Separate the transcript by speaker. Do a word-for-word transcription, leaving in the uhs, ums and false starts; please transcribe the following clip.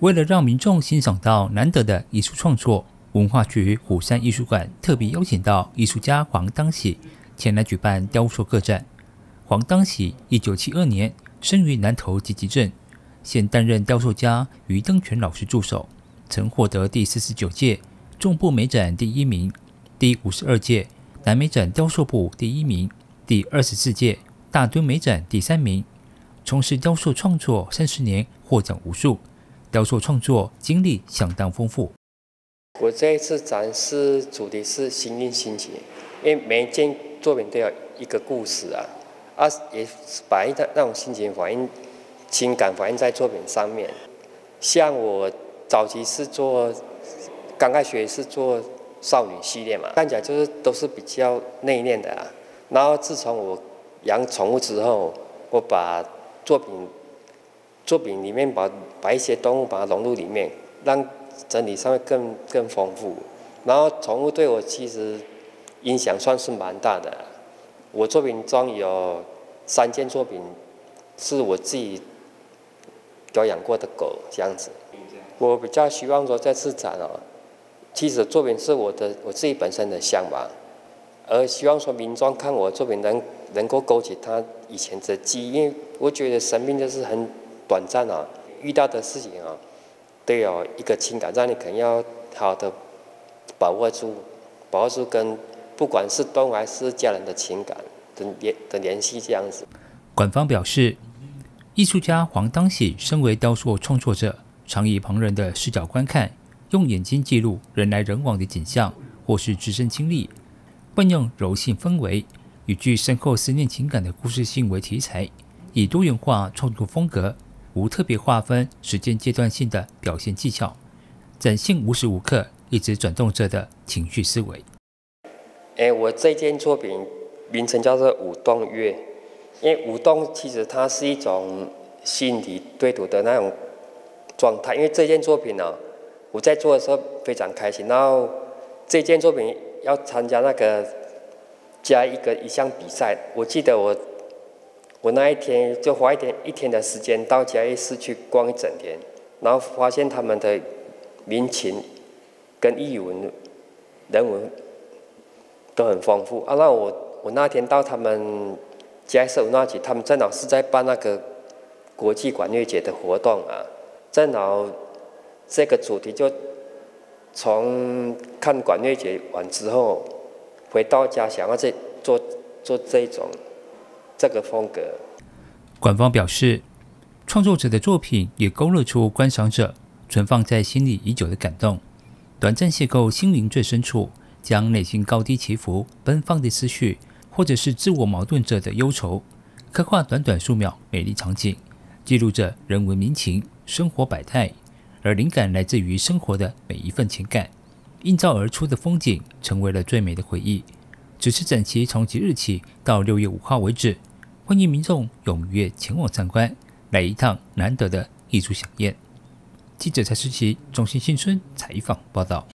Speaker 1: 为了让民众欣赏到难得的艺术创作，文化局虎山艺术馆特别邀请到艺术家黄当喜前来举办雕塑个展。黄当喜一九七二年生于南投集集镇，现担任雕塑家于登泉老师助手，曾获得第四十九届中部美展第一名、第五十二届南美展雕塑部第一名、第二十四届大墩美展第三名。从事雕塑创作三十年，获奖无数，雕塑创作经历相当丰富。
Speaker 2: 我这一次展示主题是心灵心情，因为每一件作品都有一个故事啊，啊也把那种心情反映、情感反映在作品上面。像我早期是做，刚开学是做少女系列嘛，看起来就是都是比较内敛的啊。然后自从我养宠物之后，我把作品作品里面把把一些动物把它融入里面，让整体上面更更丰富。然后宠物对我其实影响算是蛮大的。我作品中有三件作品是我自己有养过的狗这样子。我比较希望说这次展哦，其实作品是我的我自己本身的想法，而希望说民众看我的作品能能够勾起他以前的记忆，因为我觉得生命就是很短暂啊，遇到的事情啊，都有一个情感，让你可能要好好的把握住，把握住跟不管是动物还是家人的情感的联的联系这样子。
Speaker 1: 馆方表示，艺术家黄当喜身为雕塑创作者，常以旁人的视角观看，用眼睛记录人来人往的景象，或是自身经历，惯用柔性氛围与具深厚思念情感的故事性为题材，以多元化创作风格，无特别划分时间阶段性的表现技巧，展现无时无刻一直转动着的情绪思维。
Speaker 2: 哎，我这件作品名称叫做舞动乐，因为舞动其实它是一种心理对赌的那种状态。因为这件作品呢、啊，我在做的时候非常开心，然后这件作品要参加那个加一个一项比赛，我记得我我那一天就花一天一天的时间到嘉义市去逛一整天，然后发现他们的民情跟艺文人文都很丰富啊。那我我那天到他们嘉义市文化局，他们正好是在办那个国际管乐节的活动啊，正好这个主题就从看管乐节完之后回到家，想要这做做这种这个风格。
Speaker 1: 馆方表示，创作者的作品也勾勒出观赏者存放在心里已久的感动，短暂邂逅心灵最深处，将内心高低起伏、奔放的思绪，或者是自我矛盾者的忧愁，刻画短短数秒美丽场景，记录着人文民情、生活百态，而灵感来自于生活的每一份情感，映照而出的风景成为了最美的回忆。此次展期从即日起到六月五号为止，欢迎民众踊跃前往参观，来一趟难得的艺术飨宴。记者蔡诗琪，中心新村采访报道。